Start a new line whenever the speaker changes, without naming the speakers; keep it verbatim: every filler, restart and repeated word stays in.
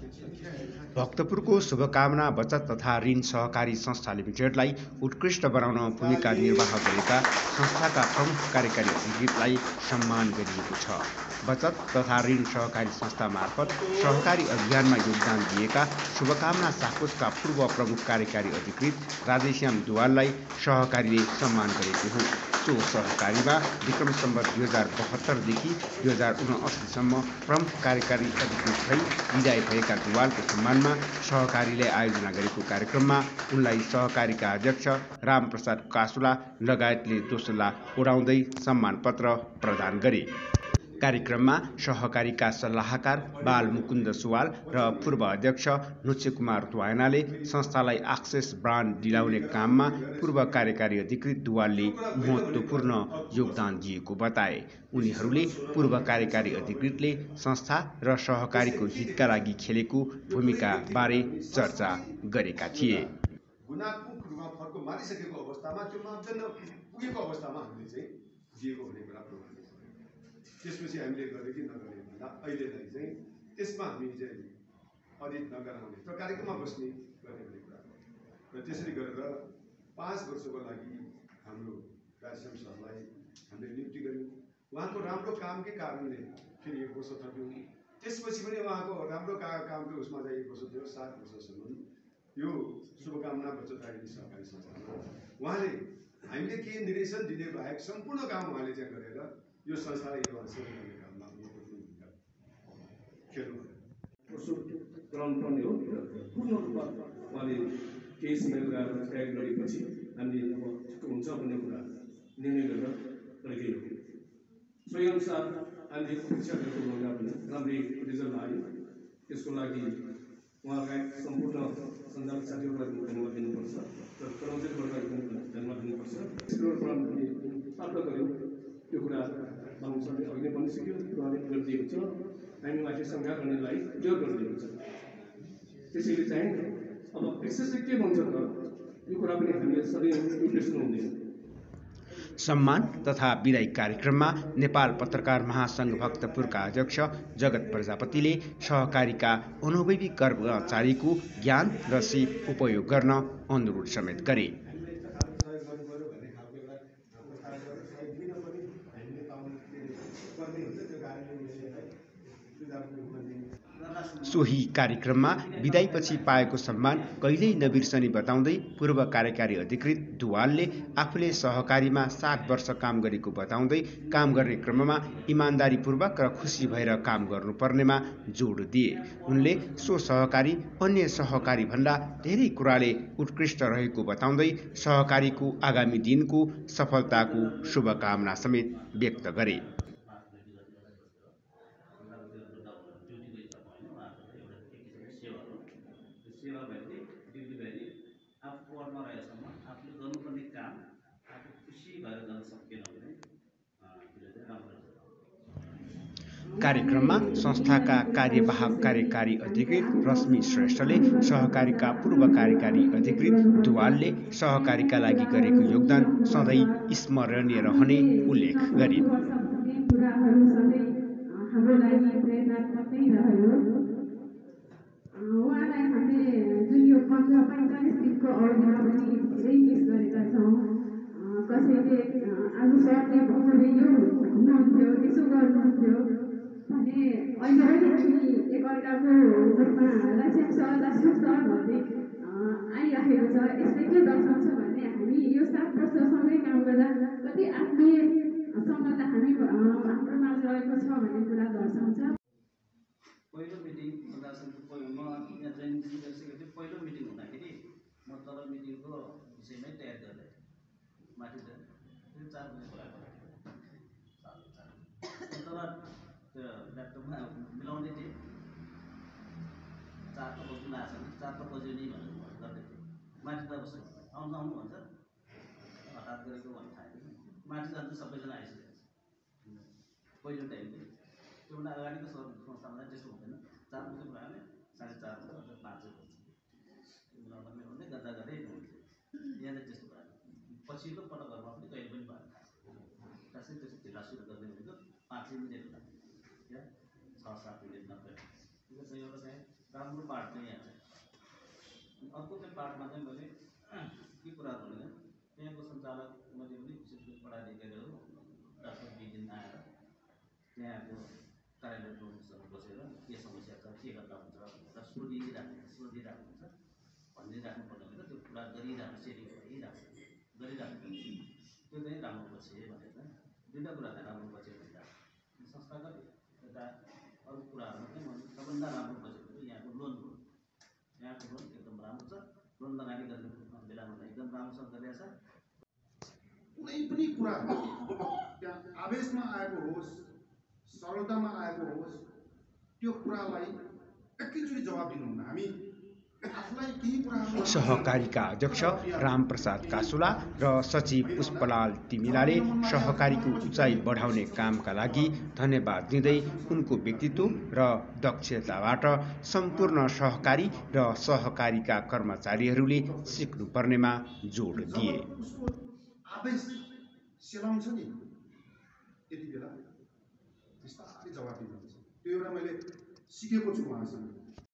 भक्तपुरको शुभकामना बचत तथा ऋण सहकारी संस्था लिमिटेडलाई उत्कृष्ट बनाउन भूमिका निर्वाह गरेका संस्थाका प्रमुख कार्यकारी अधिकृतलाई सम्मान गरिएको छ। बचत तथा ऋण सहकारी संस्था मार्फत सहकारी अभियानमा योगदान दिएका शुभकामना साकोचका पूर्व प्रमुख कार्यकारी अधिकृत राधेश्याम दुवाललाई सहकारीले सम्मान गरेको हो। सो सहकारीमा विक्रम सम्वत दुई हजार बहत्तरदेखि दुई हजार उनअसीसम्म प्रमुख कार्यकारी अधिकृत भई विदाय भएका दुवालको सम्मानमा सहकारीले आयोजना गरेको कार्यक्रममा उनलाई सहकारीका अध्यक्ष रामप्रसाद कासुला लगायतले दोस्रोला उडाउँदै सम्मान पत्र प्रदान गरे। कार्यक्रममा सहकारीका सल्लाहकार बाल मुकुन्द सुवाल र पूर्व अध्यक्ष नुचे कुमार द्वायनाले संस्थालाई एक्सेस ब्रान्ड दिलाउने काममा पूर्व कार्यकारी अधिकृत दुवालले महत्त्वपूर्ण योगदान दिएको बताए। उनीहरूले पूर्व कार्यकारी अधिकृतले संस्था र सहकारीको हितका लागि खेलेको भूमिका बारे चर्चा गरेका थिए।
गुणात्मक रूपमा फर्को मारिसकेको अवस्थामा त्यो मापदण्ड पुगेको अवस्थामा हामीले चाहिँ दिएको भन्ने कुरा प्रमाण त्यसपछि हामीले गरे कि नगरे भन्दा अहिलेलाई चाहिँ त्यसमा हामी चाहिँ अडिट नगराउने र कार्यक्रममा बस्ने गर्ने भन्ने कुरा र त्यसरी गरेर पाँच वर्षको लागि हाम्रो राजश्याम सरलाई हामीले नियुक्ति गर्यौँ। उहाँको राम्रो कामकै कारणले फेरि एक वर्ष थप्यौँ। त्यसपछि पनि उहाँको राम्रो का कामको उसमा चाहिँ एक वर्ष थियो। सात वर्षसम्म यो शुभकामना बचत ऋण सहकारी संस्थामा उहाँले हामीले के निर्देशन दिने बाहेक सम्पूर्ण काम उहाँले चाहिँ गरेर यो संस्थालाई यो हासिल गर्ने काममा महत्त्वपूर्ण भूमिका खेल्नुभयो।
गराउनुपर्ने हो। पूर्ण रूपमा उहाँले केही समय कुराहरू तयार गरेपछि हामीले अब ठिक हुन्छ भन्ने कुरा निर्णय गरेर गएको हो। सोही अनुसार हामीले परीक्षा गरेको भन्दा पनि राम्रै रिजल्ट आयो। त्यसको लागि उहाँका सम्पूर्ण सञ्चालक साथीहरूलाई धन्यवाद दिनुपर्छ र कर्मचारीवर्गलाई पनि धन्यवाद दिनुपर्छ। त्यसबाट हामीले प्राप्त गऱ्यौँ त्यो कुरा बाबुसरले अघि पनि सिक्यो उहाँले गरिदिएको छ। हामी माथि शङ्का गर्नेलाई क्लियर गरिदिएको छ। त्यसैले चाहिँ अब विशेष के भन्छ त यो कुरा पनि हामीले सधैँ निर्देशन हुँदैन।
सम्मान तथा विदाई कार्यक्रममा नेपाल पत्रकार महासंघ भक्तपुरका अध्यक्ष जगत प्रजापतिले सहकारीका अनुभवी कर्मचारीको ज्ञान र सिप उपयोग गर्न अनुरोध समेत गरे। सोही कार्यक्रममा विदाईपछि पाएको सम्मान कहिल्यै नबिर्सने बताउँदै पूर्व कार्यकारी अधिकृत दुवालले आफूले सहकारीमा सात वर्ष काम गरेको बताउँदै काम गर्ने क्रममा इमान्दारीपूर्वक र खुसी भएर काम गर्नुपर्नेमा जोड दिए। उनले सो सहकारी अन्य सहकारी भन्दा धेरै कुराले उत्कृष्ट रहेको बताउँदै सहकारीको आगामी दिनको सफलताको शुभकामना समेत व्यक्त गरे। कार्यक्रममा संस्थाका कार्यवाहक कार्यकारी अधिकृत रश्मि श्रेष्ठले सहकारीका पूर्व कार्यकारी अधिकृत दुवालले सहकारीका लागि गरेको योगदान सधैँ स्मरणीय रहने उल्लेख गरे।
कसैले आज सरले भन्दै यो हुनुहुन्थ्यो त्यसो गर्नुहुन्थ्यो भने अहिले पनि हामी एकअर्काको रूपमा राजश्याम सर राजश्याम सर भन्दै आइरहेको छ। यसले के दर्शाउँछ भने हामी यो सात वर्षसँगै काम गर्दा कति आत्मीय सम्बन्ध हामी हाम्रो माझ रहेको छ भन्ने कुरा दर्शाउँछ।
पहिलो मिटिङ म यहाँ जोइन गरिसकेको थिएँ। पहिलो मिटिङ हुँदाखेरि म तल मिटिङको विषयमै तयार गरेँ। माथि त्यो चार बजी बोलाएको तर त्यो ल्यापटपमा मिलाउँदै थिएँ। चार त बज्नु लागेको छ चार त बज्यो नि भनेर गर्दै थिएँ। माथि त बस्छ आउनु आउनु भन्छ हठात गरेको भन्नु थाहा थिएन। माथि जान्छ सबैजना आइसकेको छ पहिलो टाइम थियो। त्योभन्दा अगाडिको संस्थामा त्यस्तो हुँदैन। चार बजी बोलायो साढे चार बजी अझ पाँच बजी मिलाउँदा मिलाउँदै गर्दा गर्दै हुन्थ्यो। यहाँ चाहिँ त्यस्तो भएन। पछिल्लो पटकहरूमा पनि कहिले पनि भएन। खासै त्यस्तो ढिला सुरु गर्दै भनेको पाँच मिनट लाग्छ या छ सात मिनट नब्बे त्यो चाहिँ एउटा चाहिँ राम्रो पाठ चाहिँ यहाँ छ। अर्को चाहिँ पाठमा चाहिँ मैले के कुराहरू भने त्यहाँको सञ्चालक मैले पनि विशेष गरी पढालेखाहरू डाक्टर बिजिन आएर त्यहाँको कार्यालय प्रमुखसँग बसेर के समस्या छ, के गर्दा हुन्छ भनेर सोधिराख्नु सोधिराख्नुहुन्छ भनिराख्नुपर्ने होइन, त्यो कुरा गरिरहनु सेटिङ भइरहेको गरिराख्नु त्यो चाहिँ राम्रो पक्ष भनेर दुईवटा कुरा चाहिँ राम्रो पक्ष भइरहेको संस्थागत एउटा अरू कुराहरूमा चाहिँ मैले सबभन्दा राम्रो पक्ष भनेको यहाँको लोन हो। यहाँको लोन एकदम राम्रो छ, लोन लगानी गर्ने बेलामा एकदम राम्रोसँग गरिरहेछ।
कुनै पनि कुरा त्यहाँ आवेशमा आएको होस्, सरलतामा आएको होस्, त्यो कुरालाई एकैचोटि जवाब दिनुहुन्न। हामी आफूलाई केही कुराहरू
सहकारीका अध्यक्ष रामप्रसाद कासुला र सचिव पुष्पलाल तिमिलाले सहकारीको उचाइ बढाउने कामका लागि धन्यवाद दिँदै उनको व्यक्तित्व र दक्षताबाट सम्पूर्ण सहकारी र सहकारीका कर्मचारीहरूले सिक्नुपर्नेमा जोड दिए।
उसको आवेश सेलाउँछ नि त्यति बेला बिस्तारै जवाब दिनुहुन्छ। त्यो एउटा मैले सिकेको छु उहाँसँग।